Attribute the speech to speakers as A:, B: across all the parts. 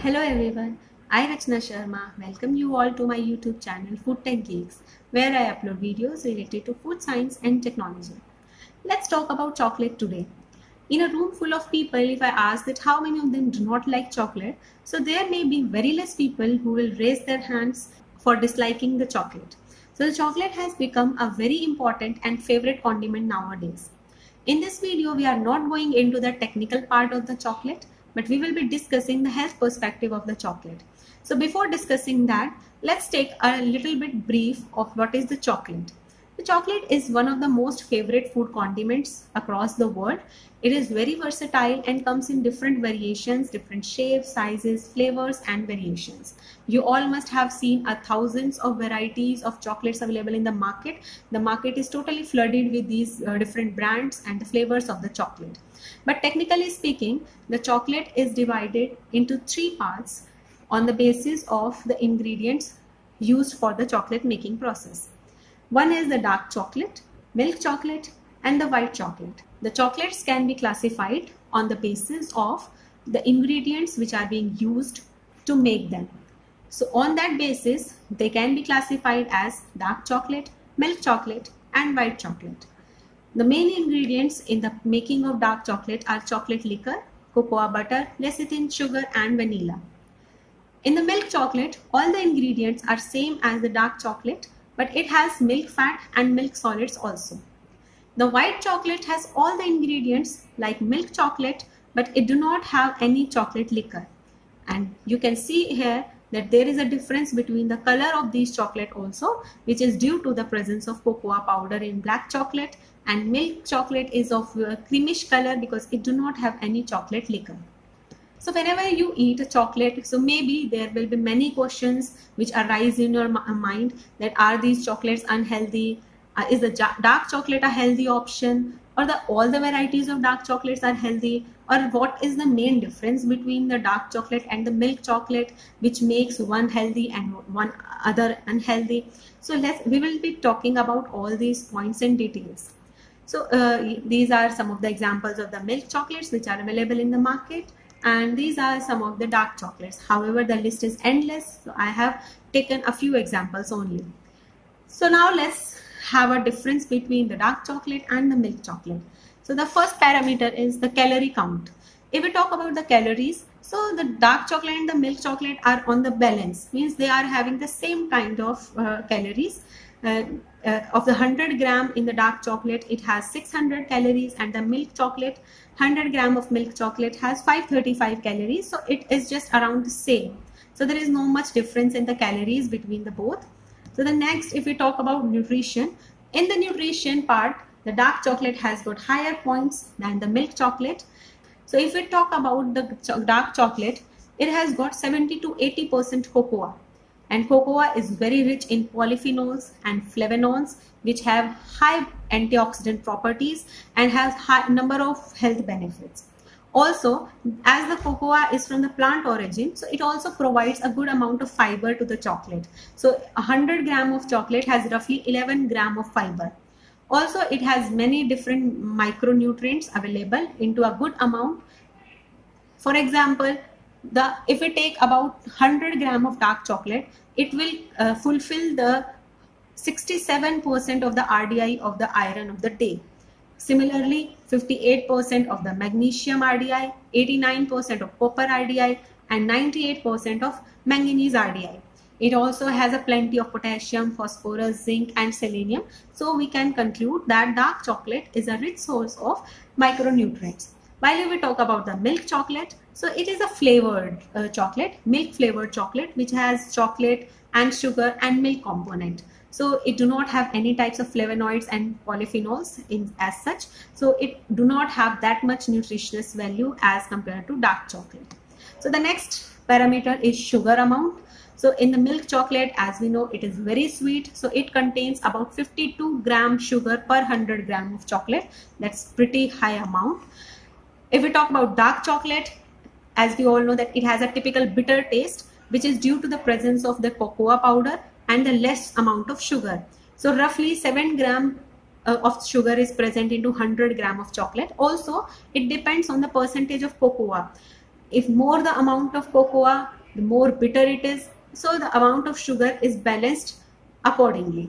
A: Hello everyone, I Rachna Sharma welcome you all to my YouTube channel Food Tech Geeks, where I upload videos related to food science and technology. Let's talk about chocolate today. In a room full of people, if I ask that how many of them do not like chocolate, so there may be very less people who will raise their hands for disliking the chocolate. So the chocolate has become a very important and favorite condiment nowadays. In this video, we are not going into the technical part of the chocolate, but we will be discussing the health perspective of the chocolate. So before discussing that, let's take a little bit brief of what is the chocolate. The chocolate is one of the most favorite food condiments across the world. It is very versatile and comes in different variations, different shapes, sizes, flavors and variations. You all must have seen thousands of varieties of chocolates available in the market. The market is totally flooded with these different brands and the flavors of the chocolate. But technically speaking, the chocolate is divided into three parts on the basis of the ingredients used for the chocolate making process. One is the dark chocolate, milk chocolate, and the white chocolate. The chocolates can be classified on the basis of the ingredients which are being used to make them. So on that basis, they can be classified as dark chocolate, milk chocolate, and white chocolate. The main ingredients in the making of dark chocolate are chocolate liquor, cocoa butter, lecithin, sugar, and vanilla. In the milk chocolate, all the ingredients are same as the dark chocolate, but it has milk fat and milk solids also. The white chocolate has all the ingredients like milk chocolate, but it do not have any chocolate liquor. And you can see here that there is a difference between the color of these chocolate also, which is due to the presence of cocoa powder in black chocolate, and milk chocolate is of creamish color because it do not have any chocolate liquor. So whenever you eat a chocolate, so maybe there will be many questions which arise in your mind that are these chocolates unhealthy? Is the dark chocolate a healthy option? Or all the varieties of dark chocolates are healthy? Or what is the main difference between the dark chocolate and the milk chocolate which makes one healthy and one other unhealthy? So we will be talking about all these points in details. So these are some of the examples of the milk chocolates which are available in the market. And these are some of the dark chocolates. However, the list is endless. So I have taken a few examples only. So now let's have a difference between the dark chocolate and the milk chocolate. So the first parameter is the calorie count. If we talk about the calories, so the dark chocolate and the milk chocolate are on the balance, means they are having the same kind of calories. Of the 100 gram in the dark chocolate, it has 600 calories, and the milk chocolate, 100 gram of milk chocolate has 535 calories. So it is just around the same. So there is no much difference in the calories between the both. So the next, if we talk about nutrition, in the nutrition part, the dark chocolate has got higher points than the milk chocolate. So if we talk about the dark chocolate, it has got 70 to 80% cocoa. And cocoa is very rich in polyphenols and flavonols, which have high antioxidant properties and has high number of health benefits. Also, as the cocoa is from the plant origin, so it also provides a good amount of fiber to the chocolate. So 100 gram of chocolate has roughly 11 gram of fiber. Also, it has many different micronutrients available into a good amount. For example, if we take about 100 gram of dark chocolate, it will fulfill the 67% of the RDI of the iron of the day. Similarly, 58% of the magnesium RDI, 89% of copper RDI, and 98% of manganese RDI. It also has a plenty of potassium, phosphorus, zinc, and selenium. So we can conclude that dark chocolate is a rich source of micronutrients. While we talk about the milk chocolate, so it is a flavored chocolate, milk flavored chocolate, which has chocolate and sugar and milk component. So it do not have any types of flavonoids and polyphenols as such. So it do not have that much nutritious value as compared to dark chocolate. So the next parameter is sugar amount. So in the milk chocolate, as we know, it is very sweet. So it contains about 52 gram sugar per 100 gram of chocolate. That's pretty high amount. If we talk about dark chocolate, as we all know that it has a typical bitter taste, which is due to the presence of the cocoa powder and the less amount of sugar. So roughly 7 gram of sugar is present into 100 gram of chocolate. Also, it depends on the percentage of cocoa. If more the amount of cocoa, the more bitter it is. So the amount of sugar is balanced accordingly.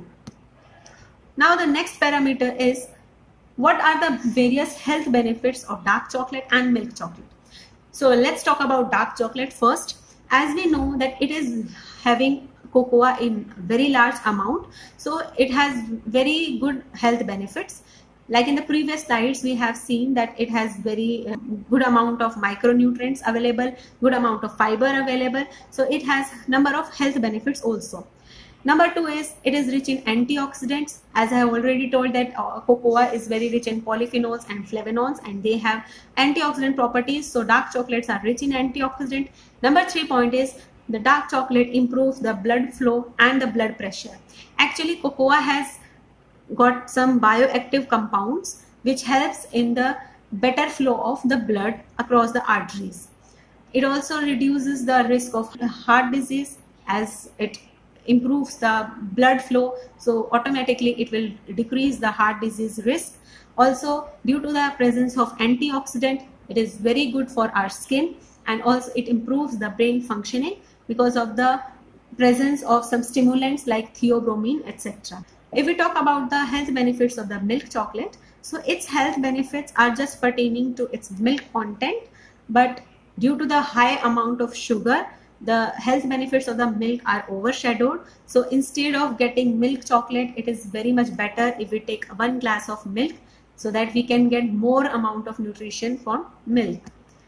A: Now the next parameter is what are the various health benefits of dark chocolate and milk chocolate. So let's talk about dark chocolate first. As we know that it is having cocoa in very large amount, so it has very good health benefits. Like in the previous slides, we have seen that it has very good amount of micronutrients available, good amount of fiber available. So it has number of health benefits also. Number 2 is it is rich in antioxidants. As I have already told that cocoa is very rich in polyphenols and flavonols, and they have antioxidant properties. So dark chocolates are rich in antioxidant. Number 3 point is the dark chocolate improves the blood flow and the blood pressure. Actually, cocoa has got some bioactive compounds which helps in the better flow of the blood across the arteries. It also reduces the risk of heart disease as it improves the blood flow, so automatically it will decrease the heart disease risk. Also, due to the presence of antioxidant, it is very good for our skin, and also it improves the brain functioning because of the presence of some stimulants like theobromine, etc. If we talk about the health benefits of the milk chocolate, so its health benefits are just pertaining to its milk content, but due to the high amount of sugar, the health benefits of the milk are overshadowed. So instead of getting milk chocolate, it is very much better if we take 1 glass of milk, so that we can get more amount of nutrition from milk.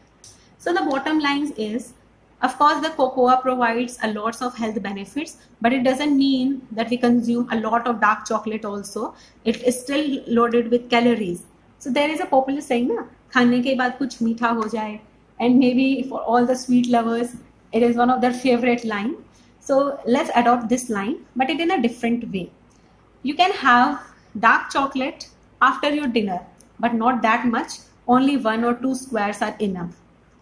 A: So the bottom line is, of course, the cocoa provides a lots of health benefits, but it doesn't mean that we consume a lot of dark chocolate also. It is still loaded with calories. So there is a popular saying, na, खाने के बाद कुछ मीठा हो जाए, and maybe for all the sweet lovers, it is one of their favorite line. So let's adopt this line, but it in a different way. You can have dark chocolate after your dinner, but not that much. Only 1 or 2 squares are enough.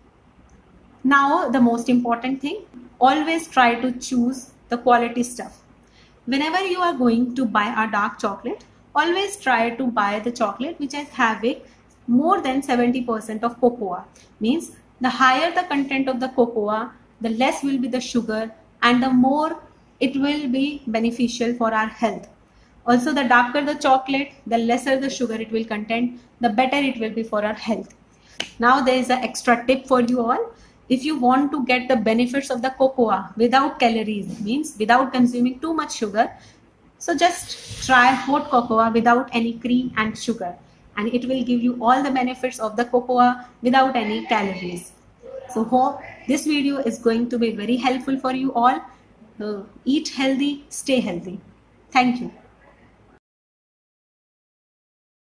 A: Now the most important thing, always try to choose the quality stuff. Whenever you are going to buy a dark chocolate, always try to buy the chocolate which is having more than 70% of cocoa. Means the higher the content of the cocoa, the less will be the sugar, and the more it will be beneficial for our health. Also, the darker the chocolate, the lesser the sugar it will contain, the better it will be for our health. Now there is an extra tip for you all. If you want to get the benefits of the cocoa without calories, means without consuming too much sugar, so just try hot cocoa without any cream and sugar, and it will give you all the benefits of the cocoa without any calories. So hope this video is going to be very helpful for you all. Eat healthy, stay healthy. Thank you.